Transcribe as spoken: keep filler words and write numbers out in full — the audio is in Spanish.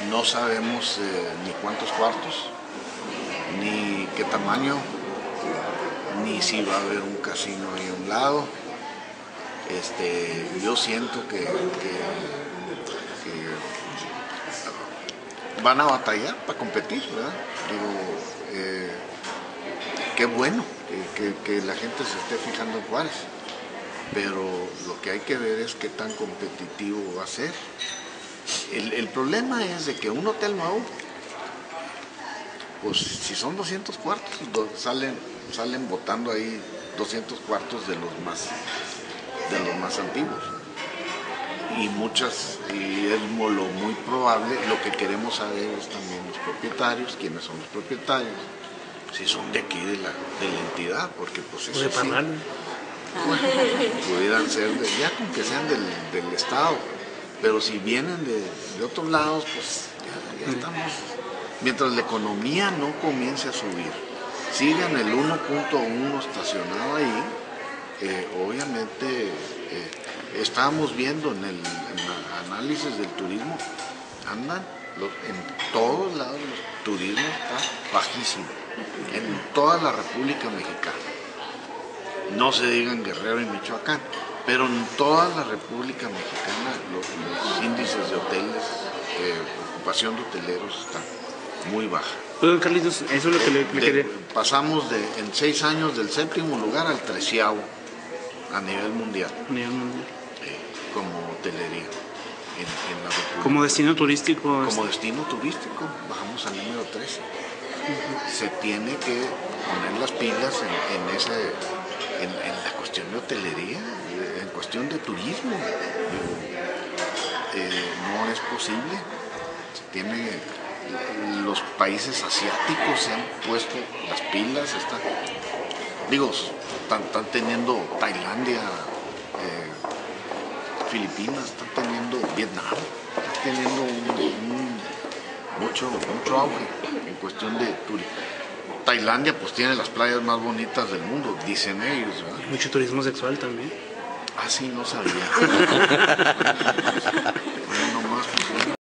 no sabemos eh, ni cuántos cuartos, ni qué tamaño, ni si va a haber un casino ahí a un lado. Este, yo siento que, que, que van a batallar para competir, ¿verdad? Digo, eh, qué bueno que, que, que la gente se esté fijando en Juárez, pero lo que hay que ver es qué tan competitivo va a ser. El, el problema es de que un hotel nuevo, pues si son doscientos cuartos, do, salen, salen botando ahí doscientos cuartos de los más, de los más antiguos. Y muchas, y es lo muy probable, lo que queremos saber es también los propietarios, quiénes son los propietarios, si son de aquí de la, de la entidad, porque pues eso de sí, bueno, pudieran ser, de, ya con que sean del, del estado, pero si vienen de, de otros lados, pues ya, ya estamos, mientras la economía no comience a subir, sigan el uno punto uno estacionado ahí, eh, obviamente eh, estábamos viendo en el, en el análisis del turismo, andan los, en todos lados el turismo está bajísimo, en toda la República Mexicana, no se digan Guerrero y Michoacán, pero en toda la República Mexicana los, los índices de hoteles, eh, ocupación de hoteleros está muy baja. Pues, Carlitos, eso es lo que le, le quería. Pasamos de, en seis años del séptimo lugar al treceavo a nivel mundial, A nivel mundial. Eh, como hotelería en, en la República. Como destino turístico. Como destino turístico, bajamos al número trece. Uh-huh. Se tiene que poner las pilas en, en, ese, en, en la cuestión de hotelería, en cuestión de turismo. Eh, no es posible. Se tiene, los países asiáticos se han puesto las pilas, están, digo, están, están teniendo Tailandia, eh, Filipinas, están teniendo Vietnam, están teniendo un, un, mucho, mucho auge en cuestión de turismo. Tailandia pues tiene las playas más bonitas del mundo, dicen ellos, ¿verdad? Mucho turismo sexual también. Ah, sí, no sabía.